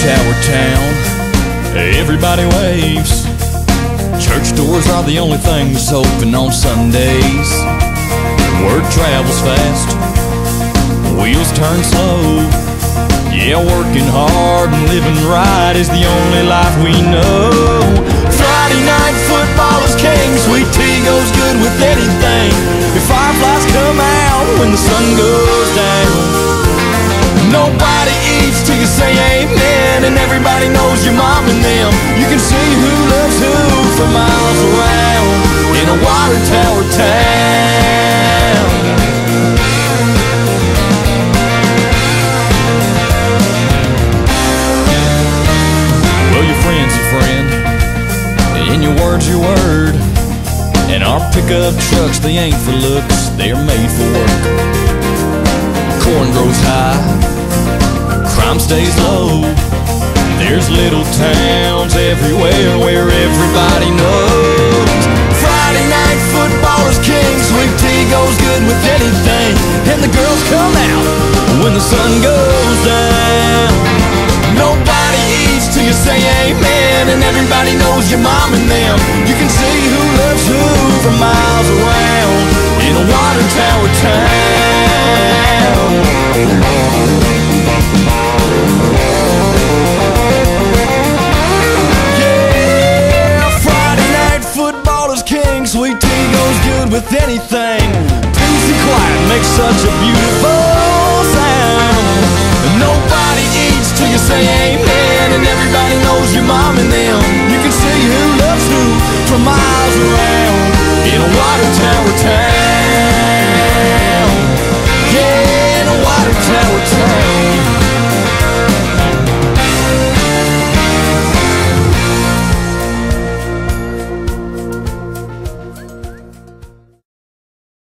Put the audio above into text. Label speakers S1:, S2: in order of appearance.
S1: tower town, everybody waves. Church doors are the only things open on Sundays. Word travels fast, wheels turn slow. Yeah, working hard and living right is the only life we know. Friday night football is king, sweet tea goes good with anything. Your fireflies come out when the sun goes down. Nobody eats till you say amen, and everybody knows your mom and them. You can see who loves who for miles around in a water tower town. Well, your friend's a friend, and your word's your word. And our pickup trucks, they ain't for looks, they're made for work. Corn grows high, crime stays low. There's little towns everywhere where everybody knows. Friday night football is king, sweet tea goes good with anything. And the girls come out when the sun goes down. Nobody eats till you say amen, and everybody knows your mom and them. You can see who loves who for miles around in a water tower town. Yeah, Friday night football is king, sweet tea goes good with anything. Peace and quiet makes such a beautiful sound. And nobody eats till you say amen, and everybody knows your mom and